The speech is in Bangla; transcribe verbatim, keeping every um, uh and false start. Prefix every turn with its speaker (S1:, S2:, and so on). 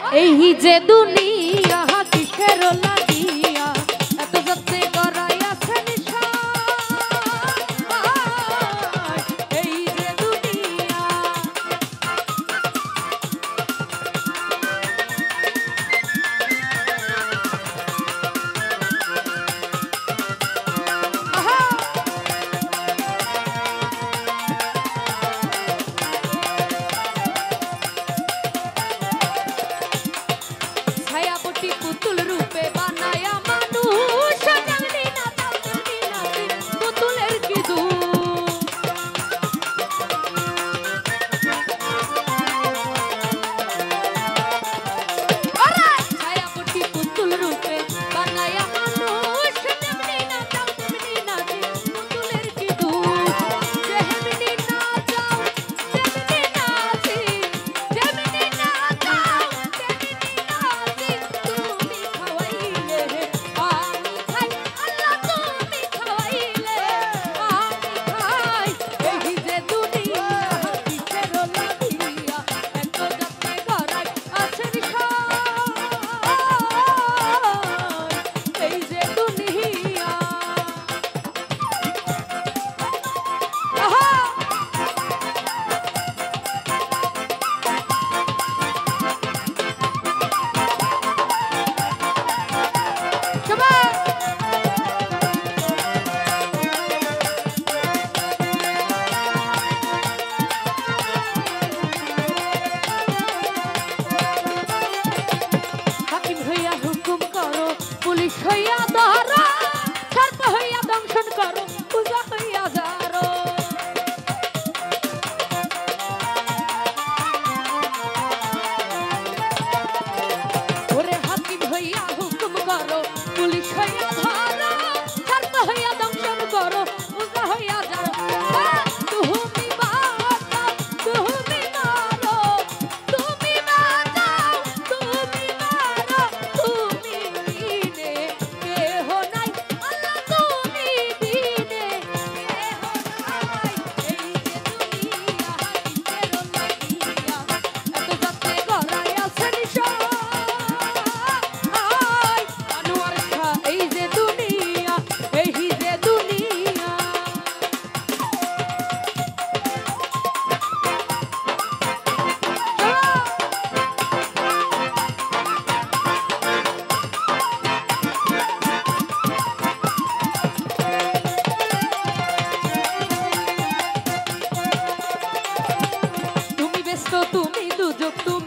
S1: এই যে দুনিয়া কিসের লাগিয়া এত যত্নে করাই আছে নিশা এই যে দুনিয়া পুতুল রূপে বানায়া মানুষ জানলি না জানলি না পুতুলের কি দূর ছায়াপটি পুতুল রূপে বানায়া মানুষ জানলি না জানলি না পুতুলের কি দূর যেমনি না যাও যেমনি নাচি যেমনি না যাও যেমনি নাচি তুমি খাওয়াইলে আমি খাই আল্লাহ তুমি খাওয়াইলে আমি খাই এই যে দুনিয়া কিসের লাগিয়া এত যত্নে করাই আছে নিশা এই যে দুনিয়া আহা শাবাশ হাকিম হইয়া হুকুম করো পুলিশ হইয়া ধরো সর্প হইয়া দংশন করো পূজা হইয়া যারো ওরে হাকিম হইয়া হুকুম করো পুলিশ হইয়া ধরো সর্প হইয়া দংশন করো পূজা হইয়া যারো তুমি বাঁচাও তুমি মারো তুমি বাঁচাও তুমি মারো তুমি বিনে কেহ নাই আল্লাহ তুমি বিনে কেহ নাই এই যে দুনিয়া কিসের লাগিয়া এত যত্নে করাই আছে নিশা আয় আনোয়ার শাহ এই যে দুনিয়া এই যে দুনিয়া তুমি ব্যস্ত তুমি দুযোগ তুমি